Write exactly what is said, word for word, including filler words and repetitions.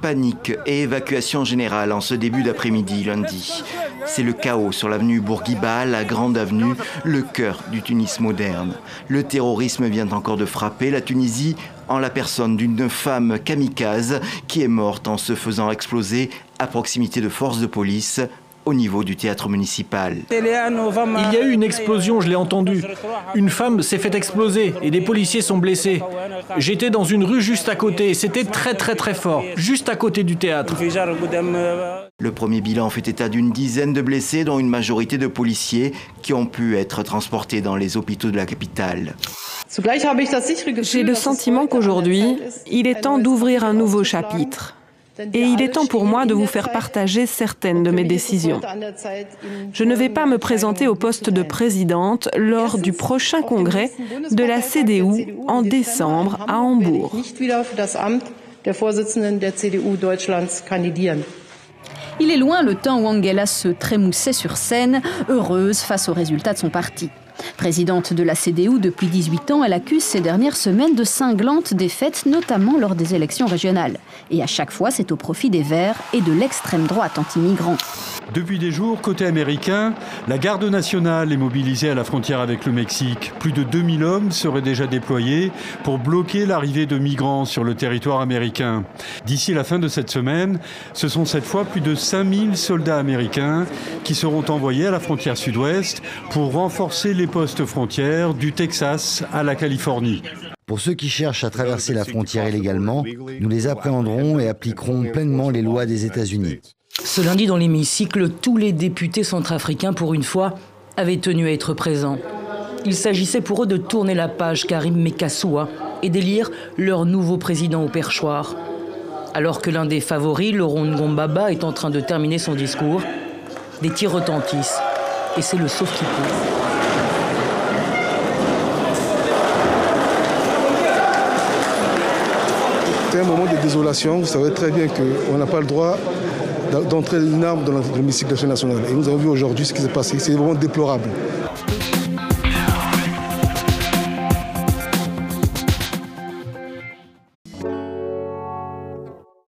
Panique et évacuation générale en ce début d'après-midi lundi. C'est le chaos sur l'avenue Bourguiba, la grande avenue, le cœur du Tunis moderne. Le terrorisme vient encore de frapper la Tunisie en la personne d'une femme kamikaze qui est morte en se faisant exploser à proximité de forces de police au niveau du théâtre municipal. Il y a eu une explosion, je l'ai entendu. Une femme s'est fait exploser et des policiers sont blessés. J'étais dans une rue juste à côté, c'était très très très fort, juste à côté du théâtre. Le premier bilan fait état d'une dizaine de blessés, dont une majorité de policiers qui ont pu être transportés dans les hôpitaux de la capitale. J'ai le sentiment qu'aujourd'hui, il est temps d'ouvrir un nouveau chapitre. Et il est temps pour moi de vous faire partager certaines de mes décisions. Je ne vais pas me présenter au poste de présidente lors du prochain congrès de la C D U en décembre à Hambourg. Il est loin le temps où Angela se trémoussait sur scène, heureuse face aux résultats de son parti. Présidente de la C D U depuis dix-huit ans, elle accuse ces dernières semaines de cinglantes défaites, notamment lors des élections régionales. Et à chaque fois, c'est au profit des Verts et de l'extrême droite anti-migrants. Depuis des jours, côté américain, la garde nationale est mobilisée à la frontière avec le Mexique. Plus de deux mille hommes seraient déjà déployés pour bloquer l'arrivée de migrants sur le territoire américain. D'ici la fin de cette semaine, ce sont cette fois plus de cinq mille soldats américains qui seront envoyés à la frontière sud-ouest pour renforcer les postes frontières du Texas à la Californie. Pour ceux qui cherchent à traverser la frontière illégalement, nous les appréhenderons et appliquerons pleinement les lois des États-Unis. Ce lundi, dans l'hémicycle, tous les députés centrafricains, pour une fois, avaient tenu à être présents. Il s'agissait pour eux de tourner la page Karim Mekassoua et d'élire leur nouveau président au perchoir. Alors que l'un des favoris, Laurent Ngombaba, est en train de terminer son discours, des tirs retentissent. Et c'est le sauf qui peut. C'est un moment de désolation. Vous savez très bien qu'on n'a pas le droit d'entrer une arme dans l'hémicycle national. Et nous avons vu aujourd'hui ce qui s'est passé. C'est vraiment déplorable.